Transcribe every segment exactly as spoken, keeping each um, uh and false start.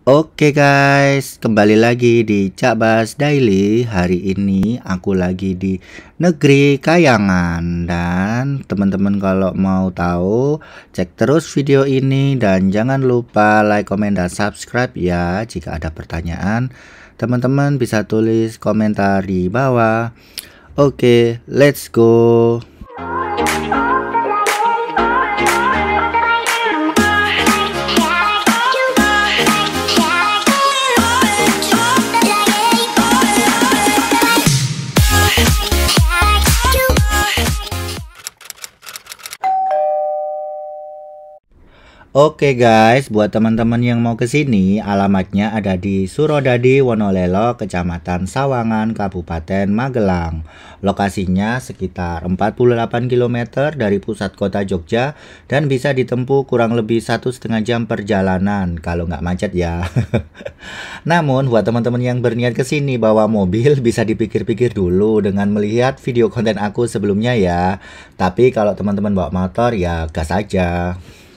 Oke guys, kembali lagi di Cak Bas Daily. Hari ini aku lagi di negeri Kayangan. Dan teman-teman kalau mau tahu, cek terus video ini. Dan jangan lupa like, komen, dan subscribe ya. Jika ada pertanyaan, teman-teman bisa tulis komentar di bawah. Oke, let's go. Oke guys, buat teman-teman yang mau ke sini, alamatnya ada di Surodadi, Wonolelo, Kecamatan Sawangan, Kabupaten Magelang. Lokasinya sekitar empat puluh delapan kilometer dari pusat kota Jogja dan bisa ditempuh kurang lebih satu setengah jam perjalanan kalau nggak macet ya. Namun buat teman-teman yang berniat ke sini bawa mobil bisa dipikir-pikir dulu dengan melihat video konten aku sebelumnya ya. Tapi kalau teman-teman bawa motor ya gas aja.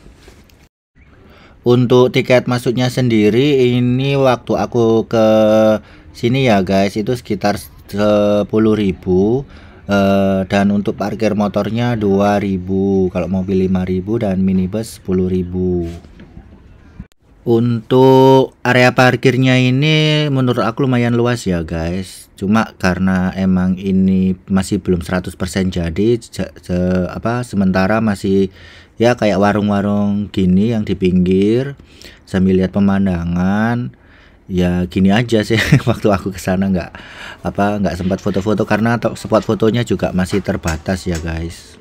Untuk tiket masuknya sendiri ini waktu aku ke sini ya guys itu sekitar sepuluh ribu eh, dan untuk parkir motornya dua ribu, kalau mobil lima ribu dan minibus sepuluh ribu. Untuk area parkirnya ini menurut aku lumayan luas ya guys. Cuma karena emang ini masih belum seratus persen jadi se se apa sementara masih ya kayak warung-warung gini yang di pinggir sambil lihat pemandangan. Ya gini aja sih waktu aku ke sana nggak apa nggak sempat foto-foto karena spot fotonya juga masih terbatas ya guys.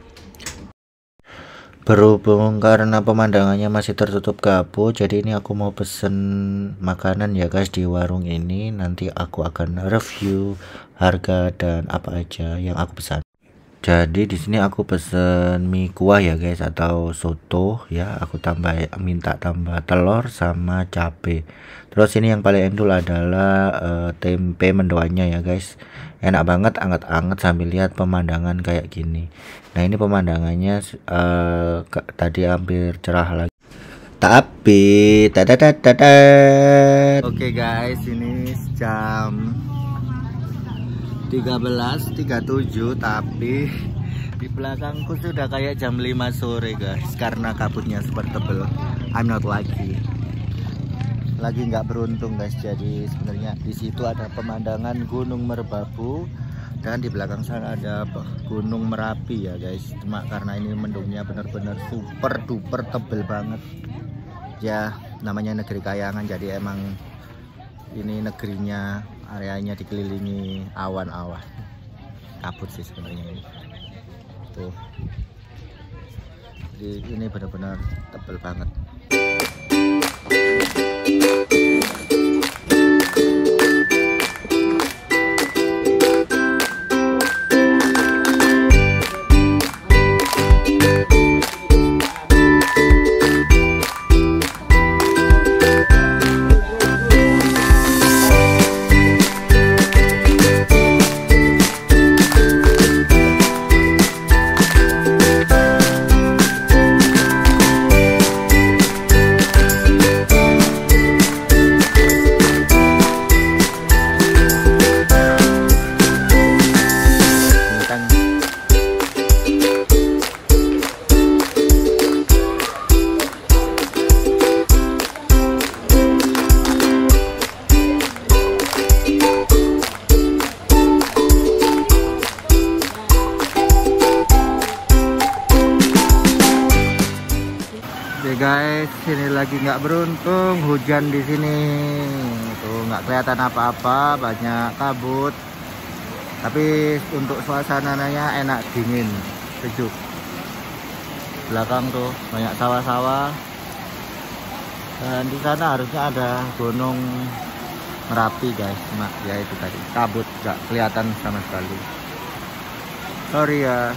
Berhubung karena pemandangannya masih tertutup kabut, jadi ini aku mau pesen makanan ya guys di warung ini. Nanti aku akan review harga dan apa aja yang aku pesan. Jadi di sini aku pesen mie kuah ya guys atau soto ya. Aku tambah minta tambah telur sama cabe. Terus ini yang paling endul adalah uh, tempe mendoannya ya guys. Enak banget, anget-anget sambil lihat pemandangan kayak gini. Nah ini pemandangannya uh, ke, tadi hampir cerah lagi. Tapi tadadadadad. Oke guys, ini jam tiga belas tiga puluh tujuh tapi di belakangku sudah kayak jam lima sore guys karena kabutnya super tebel. I'm not lucky. Lagi nggak beruntung guys. Jadi sebenarnya di situ ada pemandangan Gunung Merbabu dan di belakang sana ada Gunung Merapi ya guys. Cuma karena ini mendungnya benar-benar super duper tebel banget. Ya namanya negeri Kayangan jadi emang ini negerinya areanya dikelilingi awan-awan. Kabut sih sebenarnya ini. Tuh. Jadi ini benar-benar tebel banget. Guys, ini lagi nggak beruntung hujan di sini. Tuh nggak kelihatan apa-apa, banyak kabut. Tapi untuk suasananya enak, dingin, sejuk. Belakang tuh banyak sawah-sawah. Dan di sana harusnya ada Gunung Merapi guys. Cuma ya itu tadi kabut, nggak kelihatan sama sekali. Sorry ya.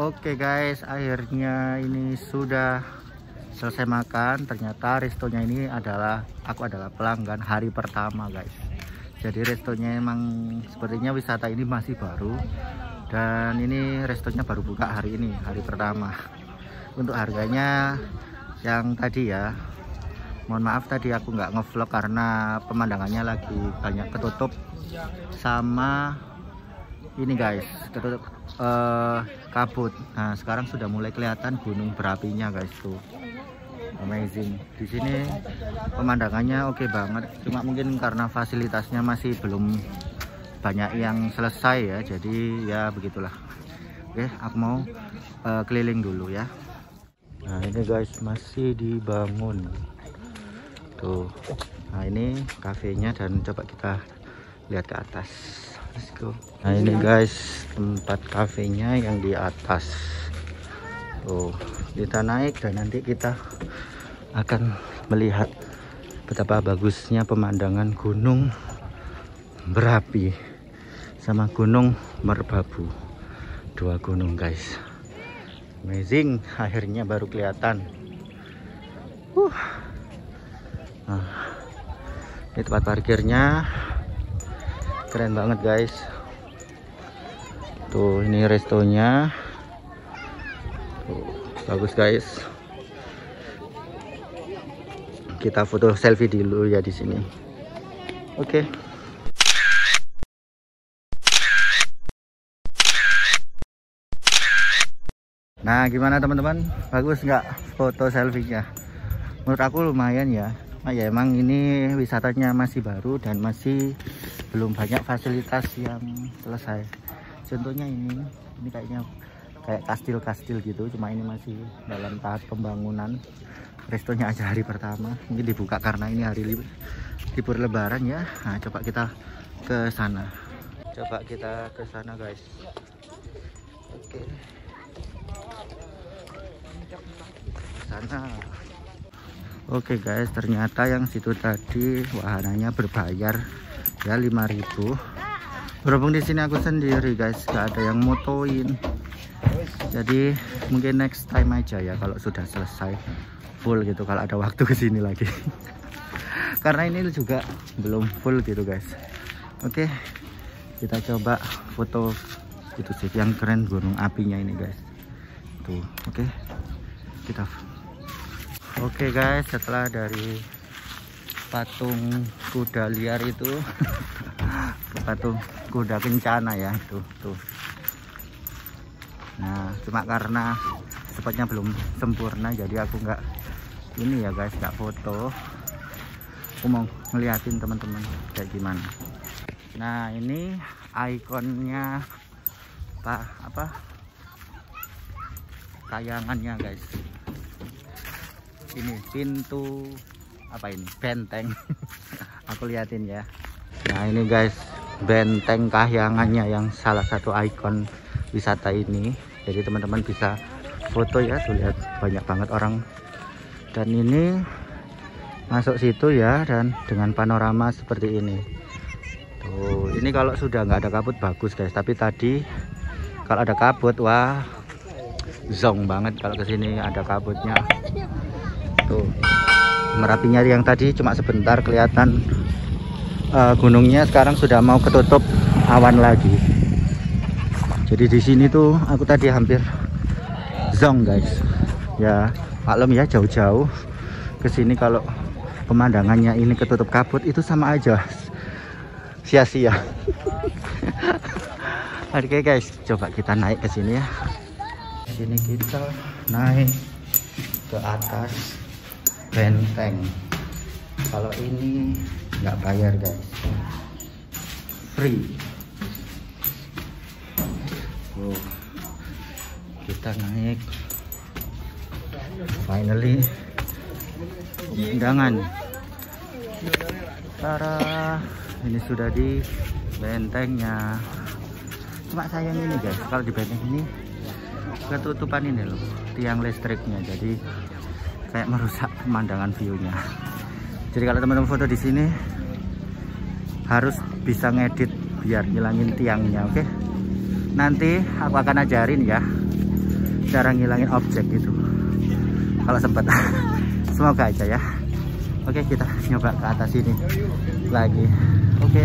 Oke guys, akhirnya ini sudah selesai makan. Ternyata restonya ini adalah aku adalah pelanggan hari pertama guys. Jadi restonya emang sepertinya wisata ini masih baru, dan ini restonya baru buka hari ini, hari pertama. Untuk harganya yang tadi ya, mohon maaf tadi aku nggak ngevlog karena pemandangannya lagi banyak ketutup sama ini guys, ketutup uh, kabut. Nah sekarang sudah mulai kelihatan gunung berapinya guys, tuh amazing. Di sini pemandangannya oke banget, cuma mungkin karena fasilitasnya masih belum banyak yang selesai ya, jadi ya begitulah. Oke, aku mau uh, keliling dulu ya. Nah ini guys masih dibangun tuh. Nah ini kafenya, dan coba kita lihat ke atas. Let's go. Nah ini guys tempat kafenya yang di atas tuh. Kita naik dan nanti kita akan melihat betapa bagusnya pemandangan gunung berapi sama gunung merbabu. Dua gunung guys, amazing. Akhirnya baru kelihatan. uh. Nah, ini tempat parkirnya keren banget guys. Tuh ini restonya, tuh, bagus guys. Kita foto selfie dulu ya di sini. Oke. Nah gimana teman-teman, bagus nggak foto selfie-nya? Menurut aku lumayan ya. Nah ya emang ini wisatanya masih baru dan masih belum banyak fasilitas yang selesai. Contohnya ini, ini kayaknya kayak kastil-kastil gitu, cuma ini masih dalam tahap pembangunan. Restonya aja hari pertama, mungkin dibuka karena ini hari libur, libur lebaran ya. Nah coba kita ke sana. Coba kita ke sana guys. Oke. Sana. Oke guys, ternyata yang situ tadi wahananya berbayar ya lima ribu. Berhubung di sini aku sendiri guys, gak ada yang motoin. Jadi mungkin next time aja ya kalau sudah selesai full gitu, kalau ada waktu ke sini lagi. Karena ini juga belum full gitu guys. Oke. Kita coba foto itu sih yang keren gunung apinya ini guys. Tuh, oke. Kita Oke guys, setelah dari patung kuda liar itu patung kuda kencana ya, tuh tuh. Nah cuma karena spotnya belum sempurna jadi aku nggak ini ya guys, nggak foto. Aku mau ngeliatin teman-teman kayak gimana. Nah ini ikonnya apa apa kayangannya guys. Ini pintu apa ini, benteng. Aku liatin ya. Nah ini guys benteng kahyangannya yang salah satu ikon wisata ini. Jadi teman-teman bisa foto ya, tuh lihat banyak banget orang. Dan ini masuk situ ya, dan dengan panorama seperti ini. Tuh ini kalau sudah nggak ada kabut bagus guys, tapi tadi kalau ada kabut wah zong banget kalau kesini ada kabutnya. Tuh Merapinya yang tadi cuma sebentar kelihatan uh, gunungnya, sekarang sudah mau ketutup awan lagi. Jadi di sini tuh aku tadi hampir zong guys. Ya maklum ya, jauh-jauh ke sini kalau pemandangannya ini ketutup kabut itu sama aja sia-sia. Oke guys, coba kita naik ke sini ya. Sini kita naik ke atas benteng. Kalau ini nggak bayar guys, free. Oh, kita naik. Finally pemandangan. Tara, ini sudah di bentengnya. Cuma sayang ini guys, kalau di benteng ini ketutupan ini loh tiang listriknya, jadi kayak merusak pemandangan view-nya. Jadi kalau teman-teman foto di sini harus bisa ngedit biar ngilangin tiangnya, oke? Nanti aku akan ajarin ya cara ngilangin objek gitu kalau sempat. Semoga aja ya. Oke, kita nyoba ke atas ini lagi. Oke.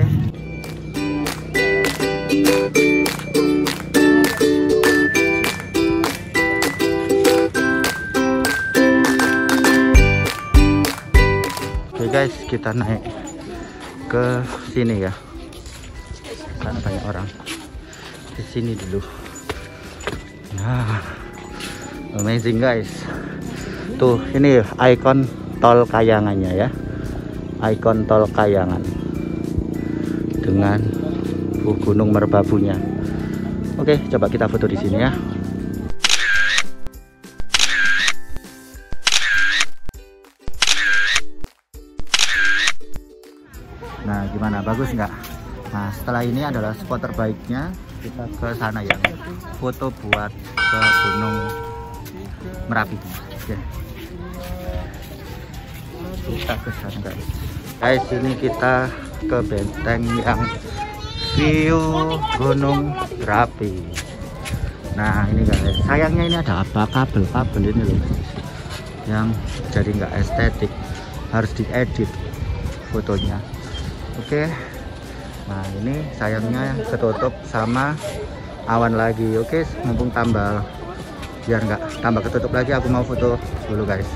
Oke guys, kita naik ke sini ya. Karena banyak orang. Di sini dulu. Nah, amazing guys. Tuh, ini ikon tol Kayangannya ya. Ikon tol Kayangan. Dengan uh, Gunung Merbabunya. Oke, coba kita foto di sini ya. Nah, gimana? Bagus nggak? Nah, setelah ini adalah spot terbaiknya. Kita ke sana ya. Foto buat ke Gunung Merapi. Oke. Kita ke sana guys. Guys, ini kita ke benteng yang view Gunung Merapi. Nah, ini guys. Sayangnya ini ada apa? Kabel-kabel ini loh. Yang jadi nggak estetik. Harus diedit fotonya. Oke, nah ini sayangnya ketutup sama awan lagi. Oke, mumpung tambal, biar nggak tambah ketutup lagi, aku mau foto dulu guys.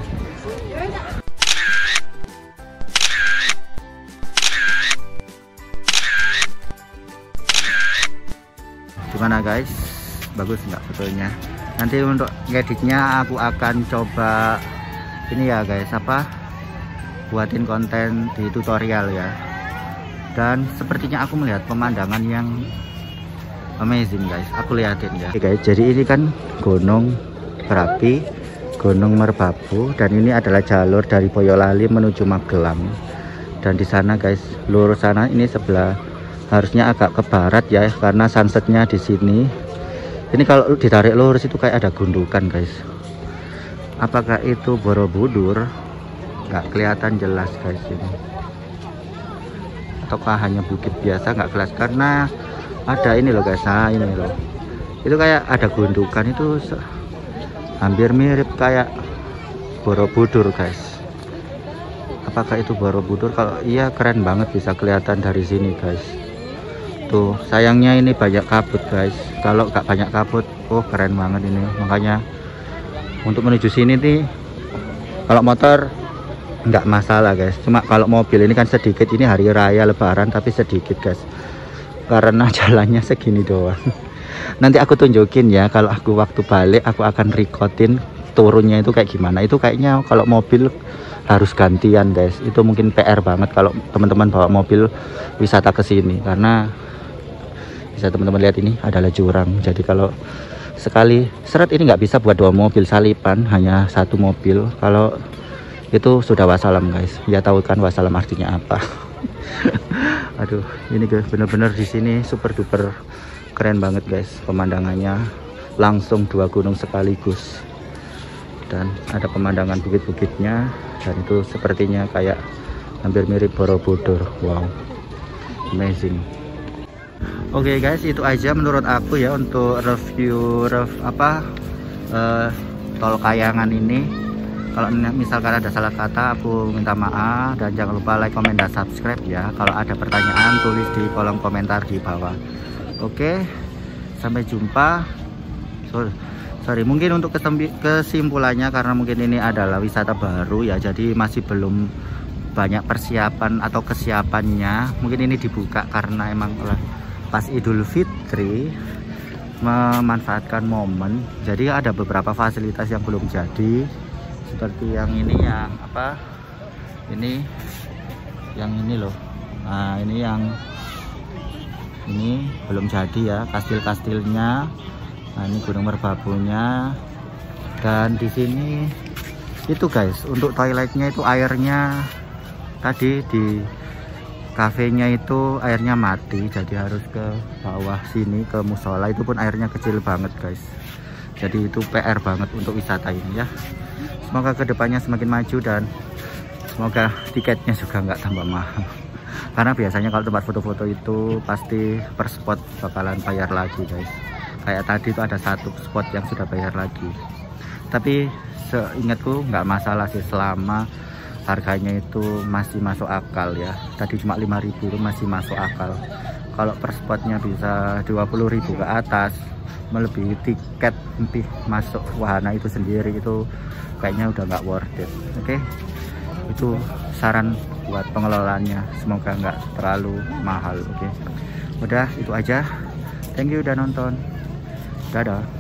Gimana guys, bagus nggak fotonya? Nanti untuk ngeditnya aku akan coba ini ya guys, apa buatin konten di tutorial ya. Dan sepertinya aku melihat pemandangan yang amazing guys. Aku liatin ya. Oke guys, jadi ini kan Gunung Merapi, Gunung Merbabu, dan ini adalah jalur dari Boyolali menuju Magelang. Dan di sana guys, lurus sana ini sebelah harusnya agak ke barat ya, karena sunsetnya di sini. Ini kalau ditarik lurus itu kayak ada gundukan guys. Apakah itu Borobudur? Nggak kelihatan jelas guys ini. Ataukah hanya bukit biasa, nggak jelas karena ada ini loh guys. Nah ini loh, itu kayak ada gundukan, itu hampir mirip kayak Borobudur guys. Apakah itu Borobudur? Kalau iya keren banget, bisa kelihatan dari sini guys. Tuh sayangnya ini banyak kabut guys. Kalau nggak banyak kabut, oh keren banget ini. Makanya untuk menuju sini nih, kalau motor nggak masalah guys, cuma kalau mobil ini kan sedikit. Ini hari raya lebaran tapi sedikit guys, karena jalannya segini doang. Nanti aku tunjukin ya, kalau aku waktu balik aku akan recordin turunnya itu kayak gimana. Itu kayaknya kalau mobil harus gantian guys. Itu mungkin P R banget kalau teman-teman bawa mobil wisata ke sini, karena bisa teman-teman lihat ini adalah jurang. Jadi kalau sekali seret ini nggak bisa buat dua mobil salipan, hanya satu mobil. Kalau itu sudah wassalam guys. Ya tahu kan wassalam artinya apa. Aduh, ini guys bener-bener di sini super duper keren banget guys pemandangannya. Langsung dua gunung sekaligus. Dan ada pemandangan bukit-bukitnya, dan itu sepertinya kayak hampir mirip Borobudur. Wow, amazing. Oke okay guys, itu aja menurut aku ya untuk review rev, apa uh, tol Kayangan ini. Kalau misalkan ada salah kata, aku minta maaf, dan jangan lupa like, komen, dan subscribe ya. Kalau ada pertanyaan, tulis di kolom komentar di bawah. Oke, sampai jumpa. Sorry, sorry. Mungkin untuk kesimpulannya, karena mungkin ini adalah wisata baru ya, jadi masih belum banyak persiapan atau kesiapannya. Mungkin ini dibuka karena emang pas Idul Fitri, memanfaatkan momen. Jadi ada beberapa fasilitas yang belum jadi. Seperti yang ini, yang apa ini yang ini loh. Nah ini yang ini belum jadi ya, kastil-kastilnya. Nah ini Gunung Merbabunya. Dan di sini itu guys, untuk toiletnya itu airnya tadi di kafenya itu airnya mati, jadi harus ke bawah sini ke musola. Itu pun airnya kecil banget guys. Jadi itu P R banget untuk wisata ini ya. Semoga kedepannya semakin maju, dan semoga tiketnya juga nggak tambah mahal. Karena biasanya kalau tempat foto-foto itu pasti per spot bakalan bayar lagi guys. Kayak tadi itu ada satu spot yang sudah bayar lagi. Tapi seingatku nggak masalah sih selama harganya itu masih masuk akal ya. Tadi cuma lima ribu itu masih masuk akal. Kalau per spotnya bisa dua puluh ribu ke atas, melebihi tiket lebih masuk wahana itu sendiri, itu kayaknya udah nggak worth it. Oke, itu saran buat pengelolaannya, semoga nggak terlalu mahal. Oke, udah itu aja. Thank you udah nonton. Dadah.